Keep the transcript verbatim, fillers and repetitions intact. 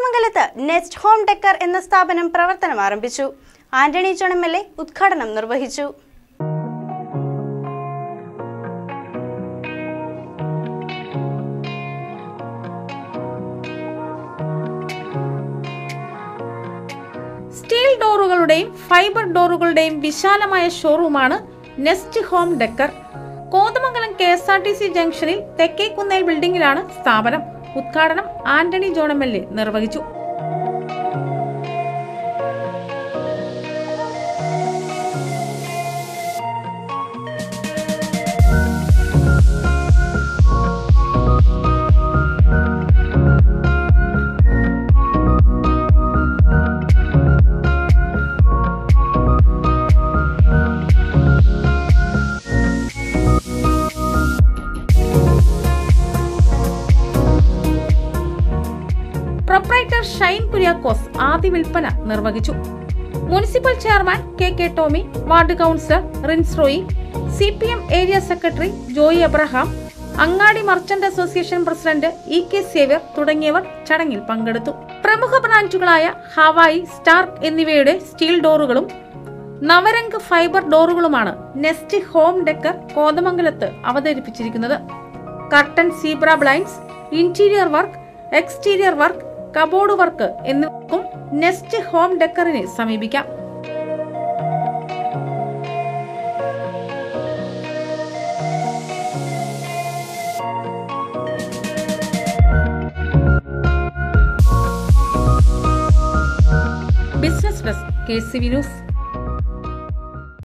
കോതമംഗലത്ത് nest home decker എന്ന സ്ഥാപനം പ്രവർത്തനം ആരംഭിച്ചു. Antony John M L A ഉദ്ഘാടനം നിർവഹിച്ചു. സ്റ്റീൽ ഡോറുകളുടെയും ഫൈബർ ഡോറുകളുടെയും വിശാലമായ ഷോറൂമാണ് nest home decor. Kothamangalam K S R T C ജംഗ്ഷനിൽ തെക്കേക്കുന്നേൽ ബിൽഡിംഗിലാണ് സ്ഥാപനം. ഉദ്ഘാടനം Antony John M L A നിർവഹിച്ചു. പ്രൊപ്പറേറ്റർ ഷൈൻ കുര്യാക്കോസ് ആദ്യ വിൽപ്പന നിർവഹിച്ചു. Municipal chairman K K Tomy, ward councillor Rince Roy, C P M area secretary Joy Abraham, Angadi merchant association president E K Xavier തുടങ്ങിയവർ ചടങ്ങിൽ പങ്കെടുത്തു. പ്രമുഖ ബ്രാൻഡുകളായ ഹവായി, സ്റ്റാർക്ക് എന്നിവയുടെ സ്റ്റീൽ ഡോറുകളും നവരംഗ് ഫൈബർ ഡോറുകളുമാണ് നെസ്റ്റ് ഹോം ഡെക്കർ കോതമംഗലത്ത് അവതരിപ്പിച്ചിരിക്കുന്നത്. Curtain, zebra blinds, interior work, exterior work, cupboard work എന്നിവക്കും നെസ്റ്റ് ഹോം ഡെക്കറിനെ സമീപിക്കാം. Business desk, K C V news.